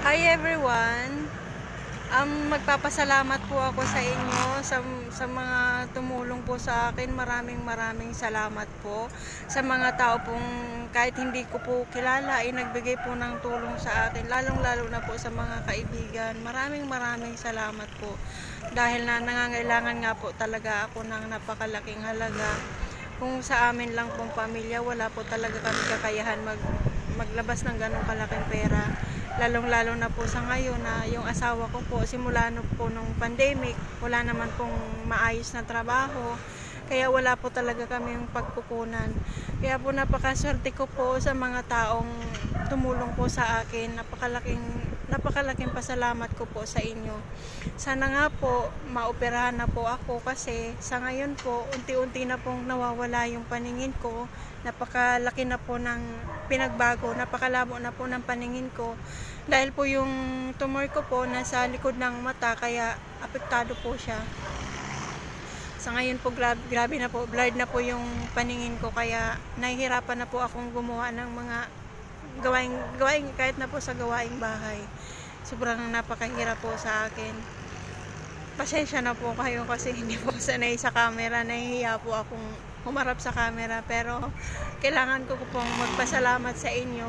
Hi everyone! Magpapasalamat po ako sa inyo sa mga tumulong po sa akin. Maraming salamat po sa mga tao pong kahit hindi ko po kilala ay nagbigay po ng tulong sa akin, lalong-lalo na po sa mga kaibigan. Maraming salamat po dahil nangangailangan nga po talaga ako ng napakalaking halaga. Kung sa amin lang pong pamilya, wala po talaga kami kakayahan maglabas ng ganong kalaking pera. Lalong-lalo na po sa ngayon na yung asawa ko po, simula po nung pandemic, wala naman pong maayos na trabaho. Kaya wala po talaga kaming pagkukunan. Kaya po napakaswerte ko po sa mga taong tumulong po sa akin. Napakalaking pasalamat ko po sa inyo. Sana nga po maoperahan na po ako kasi sa ngayon po unti-unti na pong nawawala yung paningin ko. Napakalaki na po ng pinagbago, napakalabo na po ng paningin ko. Dahil po yung tumor ko po nasa likod ng mata kaya apektado po siya. Sa ngayon po grabe na po, blurred na po yung paningin ko kaya nahihirapan na po akong gumawa ng mga gawaing kahit na po sa gawaing bahay. Sobrang napakahirap po sa akin. Pasensya na po kayo kasi hindi po sanay sa camera, nahihiya po akong humarap sa camera, pero kailangan ko pong magpasalamat sa inyo.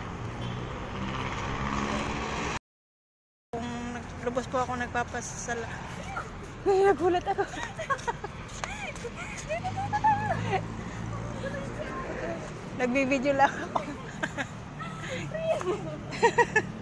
Kung lubos po ako nagpapasalamat. Nagulat ako. Nagbibideo lang ako.